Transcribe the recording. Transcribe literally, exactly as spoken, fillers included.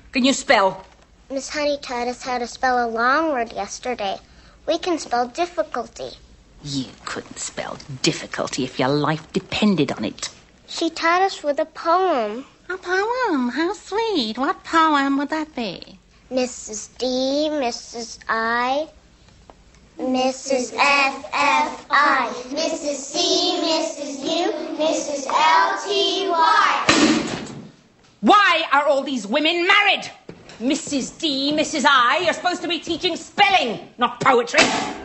Can you spell? Miss Honey taught us how to spell a long word yesterday. We can spell difficulty. You couldn't spell difficulty if your life depended on it. She taught us with a poem. A poem? How sweet. What poem would that be? Missus D, Missus I, Missus F F I, Missus C, Missus U, Missus L T Y. Why are all these women married? Missus D, Missus I, you're supposed to be teaching spelling, not poetry.